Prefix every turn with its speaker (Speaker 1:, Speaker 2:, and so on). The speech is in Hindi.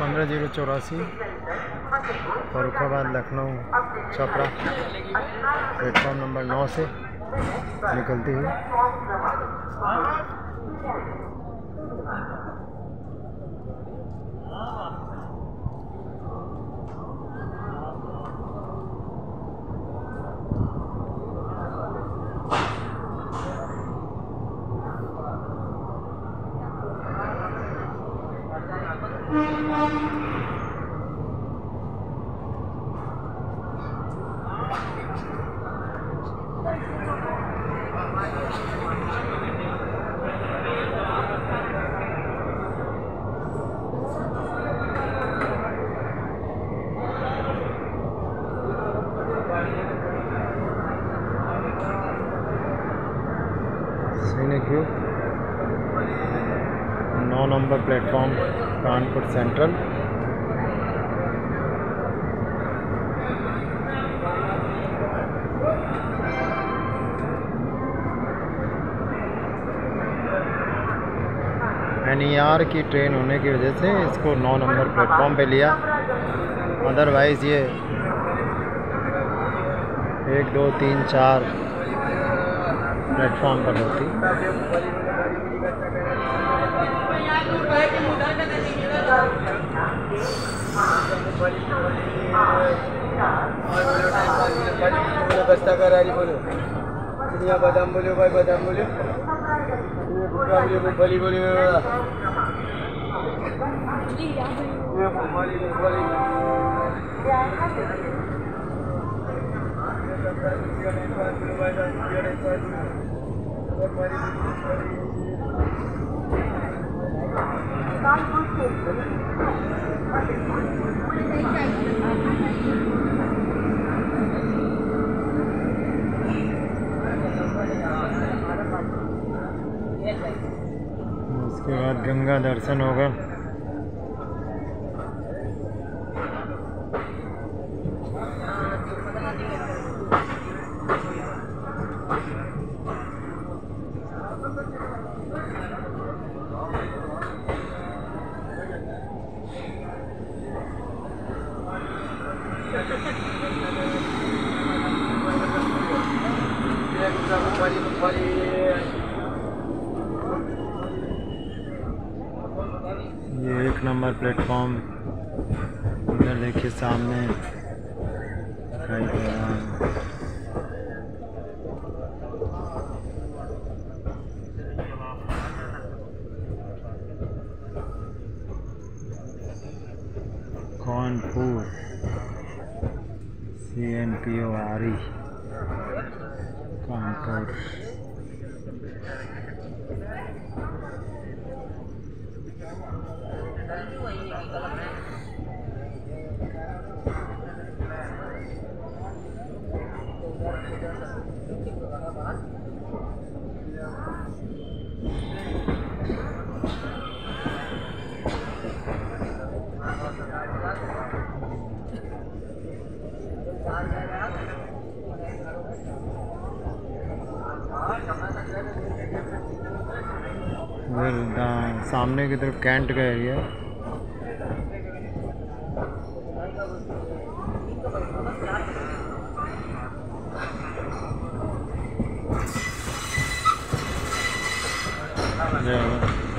Speaker 1: 15-084 फरुखाबाद लखनऊ छपरा प्लेटफॉर्म नंबर 9 से निकलती हुई। Scenic view 9 number platform Kanpur central. NER की ट्रेन होने की वजह से इसको 9 नंबर प्लेटफॉर्म पे लिया, अदरवाइज़ ये 1, 2, 3, 4 प्लेटफॉर्म पर होती।
Speaker 2: बादाम बोलो भाई, बादाम बोलो, मूंगफली बोलो,
Speaker 1: उसके बाद गंगा दर्शन होगा। ये 1 नंबर प्लेटफॉर्म इधर देखिए सामने दिखाई दे रहा है। कानपुर CNPORE कानपुर। सामने की तरफ कैंट का एरिया। जय